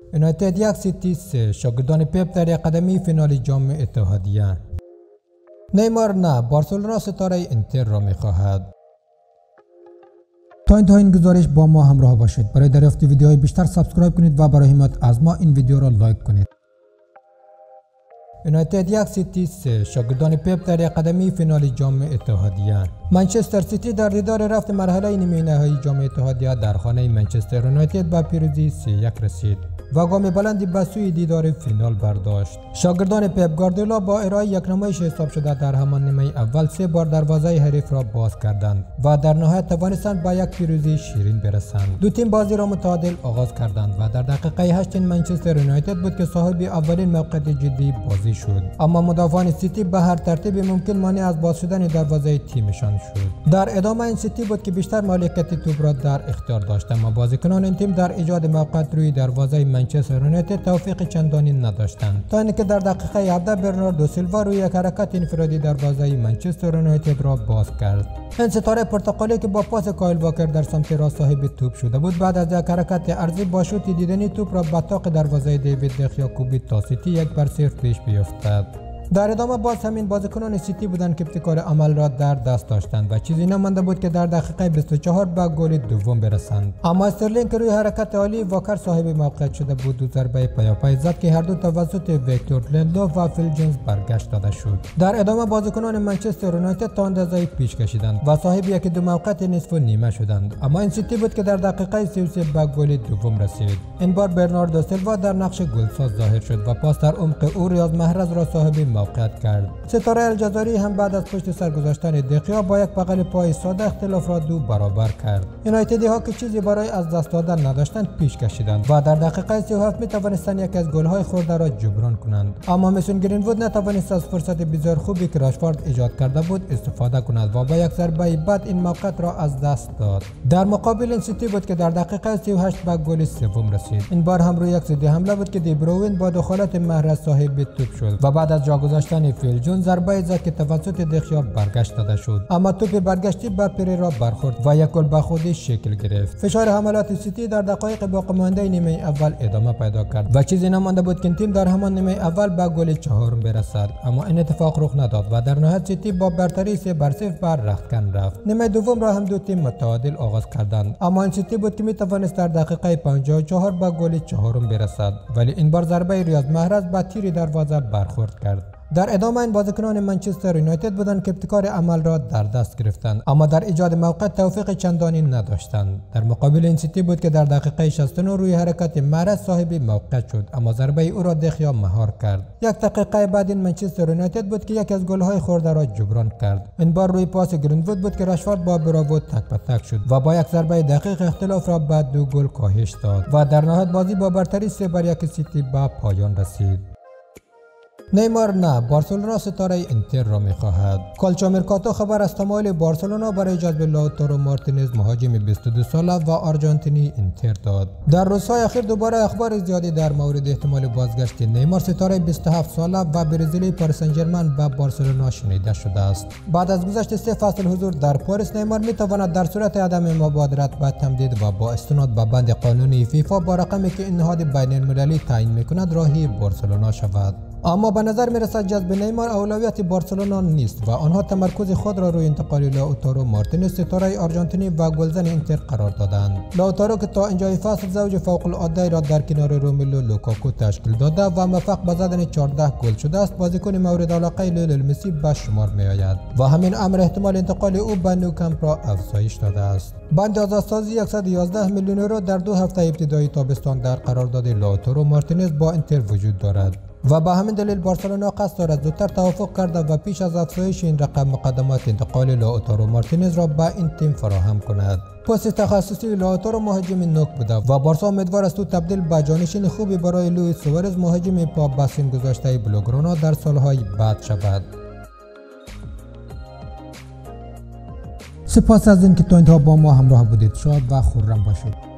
یونایتد 1-3 شاگردان پپ در قدمی فینال جام اتحادیه. نیمار نه، بارسلونا ستاره اینتر را می‌خواهد. تا انتهای این گزارش با ما همراه باشید. برای دریافت ویدیوهای بیشتر سابسکرایب کنید و برای حمایت از ما این ویدیو را لایک کنید. یونایتد 1-3 شاگردان پپ در قدمی فینال جام اتحادیه. منچستر سیتی در دیدار رفت مرحله نیمه نهایی جام اتحادیه در خانه منچستر یونایتد با پیروزی 3-1 رسید و گام بلندی به سوی دیدار فینال برداشت. شاگردان پپ گواردیولا با ارائه یک نمایش حساب شده در همان نیمه اول 3 بار دروازه حریف را باز کردند و در نهایت توانستند با یک پیروزی شیرین برسند. دو تیم بازی را متعادل آغاز کردند و در دقیقه 8 منچستر یونایتد بود که صاحب اولین موقعیت جدی بازی شد، اما مدافعان سیتی به هر ترتیب ممکن مانع از باز شدن دروازه تیمشان شد. در ادامه این سیتی بود که بیشتر مالکیت توپ را در اختیار داشت، اما بازیکنان این تیم در ایجاد موقعیت روی دروازه منچستر یونایتد توفیق چندانی نداشتند تا اینکه در دقیقه 17 برناردو سیلوا روی یک حرکت انفرادی دروازه منچستر یونایتد را باز کرد. این ستاره پرتغالی که با پاس کایل واکر در سمت راست صاحب توپ شده بود، بعد از یک حرکت عرضی با شوت دیدنی توپ را به طاق دروازه دیوید دخیا کوبید تا سیتی 1-0 پیش بیفتد. در ادامه باز همین بازیکنان سیتی بودند که ابتکار عمل را در دست داشتند و چیزی نمانده بود که در دقیقه 24 به گل دوم برسند، اما استرلینگ که روی حرکت عالی واکر صاحب موقعیت شده بود دو ضربه پیاپی زد که هر دو توسط ویکتور لیندلوف و فیل جونز برگشت داده شد. در ادامه بازیکنان منچستر یونایتد تا اندازه پیش کشیدند و صاحب یک دو موقعیت نصف و نیمه شدند، اما این سیتی بود که در دقیقه 33 به گل دوم رسید. این بار برناردو سیلوا در نقش گلساز ظاهر شد و پاس در عمق او ریاض محرز را صاحب موقعیت کرد. ستاره الجزایر هم بعد از پشت سر گذاشتن دخیا با یک بغل پای ساده اختلاف را دو برابر کرد. یونایتدی ها که چیزی برای از دست دادن نداشتند پیش کشیدند و در دقیقه 37 می توانستند یک از گل های خورده را جبران کنند، اما میسون گرین‌وود نتوانست از فرصت بسیار خوبی که راشفورد ایجاد کرده بود استفاده کند و با یک ضربه بعد این موقعیت را از دست داد. در مقابل این سیتی بود که در دقیقه 38 به گل سوم رسید. این بار هم روی یک ضد حمله بود که دی بروین با دخالت محرز صاحب توپ شد و بعد از جا گذاشتن فیل جون ضربه زد که توسط دخیا برگشت داده شد، اما توپ برگشتی به پری را برخورد و یک گل به خودی شکل گرفت. فشار حملات سیتی در دقایق باقی مانده نیمه اول ادامه پیدا کرد و چیزی نمانده بود که این تیم در همان نیمه اول به گل چهارم برسد، اما این اتفاق رخ نداد و در نهایت سیتی با برتری 3-0 بر رختکن رفت. نیمه دوم را هم دو تیم متعادل آغاز کردند، اما این سیتی بود که می توانست در دقیقه 54 به گل چهارم برسد، ولی این بار ضربه ریاض محرز به تیر دروازه برخورد کرد. در ادامه این بازیکنان منچستر یونایتد بودند که ابتکار عمل را در دست گرفتند، اما در ایجاد موقعیت توفیق چندانی نداشتند. در مقابل این سیتی بود که در دقیقه 69 روی حرکت محرز صاحب موقعیت شد، اما ضربه او را دخیا مهار کرد. یک دقیقه بعد این منچستر یونایتد بود که یک از گل‌های خورده را جبران کرد. این بار روی پاس گرین‌وود بود که راشفورد با براوو تک به تک شد و با یک ضربه دقیق اختلاف را بعد دو گل کاهش داد و در نهایت بازی با برتری 3-1 سیتی به پایان رسید. نیمار نه، بارسلونا ستاره اینتر را می‌خواهد. کالچو مرکاتو خبر از تمایل بارسلونا برای جذب لاوتارو مارتینز مهاجم 22 ساله و آرژانتینی اینتر داد. در روزهای اخیر دوباره اخبار زیادی در مورد احتمال بازگشت نیمار ستاره 27 ساله و برزیلی پاریس سن ژرمن به بارسلونا شنیده شده است. بعد از گذشت 3 فصل حضور در پاریس، نیمار می‌تواند در صورت عدم مبادرت به تمدید و با استناد به بند قانونی فیفا با رقمی که این نهاد بین‌المللی تعیین می‌کند راهی بارسلونا شود. اما به نظر میرسد جذب نیمار اولویت بارسلونا نیست و آنها تمرکز خود را روی انتقال لاوتارو مارتینز ستاره آرژانتینی و گلزن اینتر قرار دادند. لاوتارو که تا اینجای فصل زوج فوق العاده را در کنار روملو لوکاکو تشکیل داده و موفق به زدن 14 گل شده است، بازیکن مورد علاقه لیونل مسی به شمار می آید و همین امر احتمال انتقال او به نوکمپ را افزایش داده است. بند آزادسازی 111 میلیون یورو در 2 هفته ابتدایی تابستان در قرارداد لاوتارو مارتینز با اینتر وجود دارد و به همین دلیل بارسلونا قصد دارد زودتر توافق کرده و پیش از افزایش این رقم مقدمات انتقال لاوتارو مارتینز را به این تیم فراهم کند. پست تخصصی لاوتارو مهاجم نوک بوده و بارسا امیدوار است او تبدیل به جانشین خوبی برای لوئیس سوارز مهاجم پا به سن گذاشته بلوگرانا در سالهای بعد شود. سپاس از اینکه تا انتها با ما همراه بودید. شاد و خرم باشید.